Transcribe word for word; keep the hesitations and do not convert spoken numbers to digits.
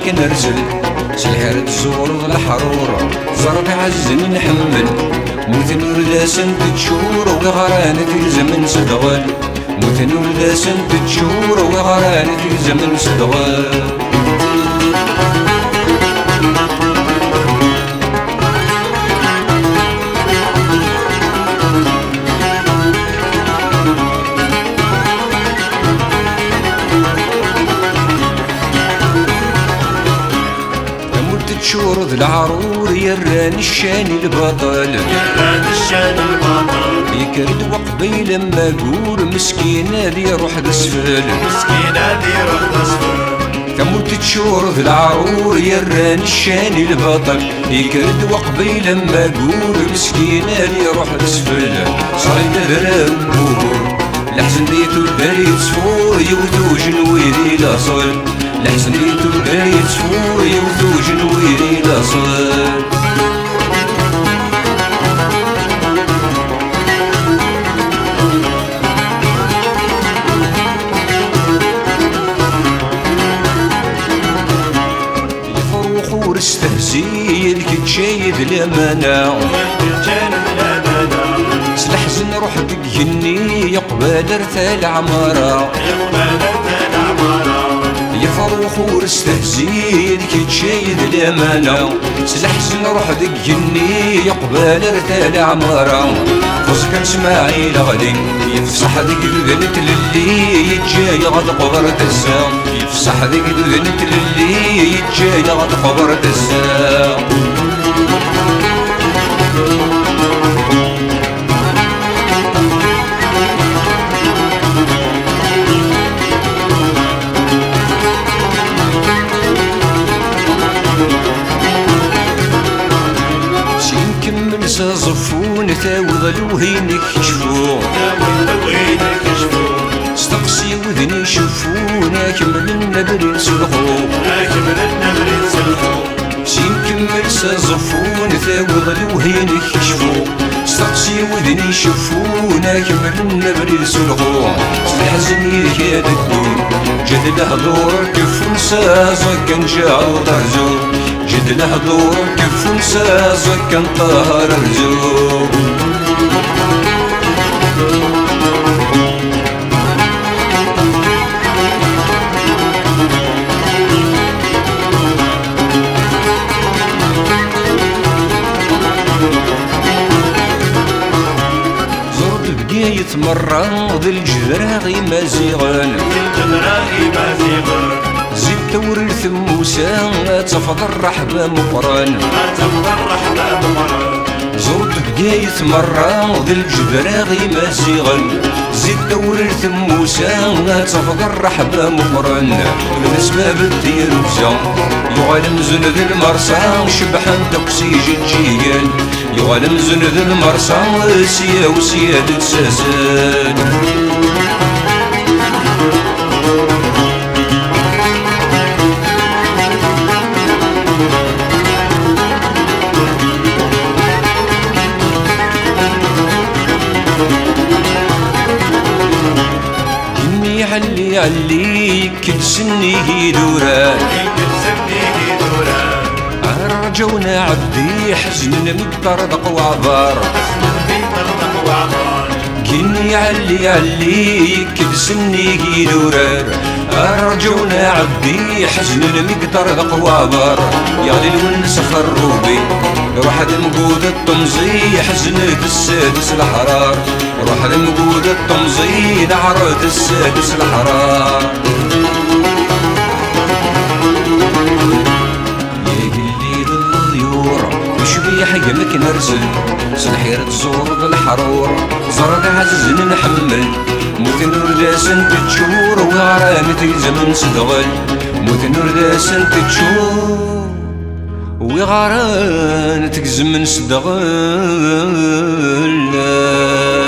نرزل سلحر تزور الحرورة زرق عزن نحمل موت نرداسن تتشور وغران في زمن صدغل موت نرداسن تتشور وغران في زمن صدغل شورد العرور يران الشان البطل يران الشان البطل يكرد وقبيل لما قول مسكينة ذي روح دسفل مسكينة ذي روح دسفل تموت تشورد العرور يران الشان البطل يكرد وقبيل لما قول مسكينة ذي روح دسفل صايد الرمور لحزن ديتو الدري صفور يوتو جنويري لاصل لحزن ديتو الدري صفور يوتو جنويري لاصل يفرخ ورستهزي الكتشايد الامانة سلحزن روح تجني يقبل رثال عمارة يقبل رثال عمارة يفرخ ورستهزي كتشايد الامانة سلحزن روح تجني يقبل رثال عمارة فوزك اسماعيل غادي يفصح ذيك البنت للي يتجاي غاد قبرة الزام يفصح ذيك البنت للي يتجاي غاد قبرة الزام صفون ثاوض وهينك يشفون وهينك يشفون استقسي وذني يشوفونا كمل النبر يسلخو كمل النبر يسلخو سين كمل صفون ثاوض وهينك يشفون استقسي وذني يشوفونا كمل النبر يسلخو سلحزن يركاد الدون جد له دور كف سازك كان جاو تهزو جد له دور كف سازك كان طهر رزوق زرد بقي يتمرض الجراغي مازيغان الجراغي مازيغان زيد تورث موسى تفض الرحبة مقران تفض الرحبة مقران زرد بقاية مرة ذي الجبراغي مازيغن زيد تورث موسى تفض الرحبة مقران من اسباب الدير وزا يغالم زند المرسى شبحان تقسيج الجيان يغالم زند المرسى سيا وسيادة ساسان علي علي كل سني هيدوران كل سني هيدوران رجونا عبدي حزننا مطردق وعبار حزننا مطردق وعبار كني علي علي كل سني هيدوران رجونا عبدي حزننا مطردق وعبار يا للونس خروبي روح المقود الطمزي حزنة السادس الحرار روح المقود الطمزي نعرة السادس الحرار يا قلي للضيور وشبيح يمك نرسل سلحير تزور بالحرور زرق عزن نحمل موت نرداسن تتشور وغران في زمن صدغل موت نرداسن تتشور وغران تكزم من صدغ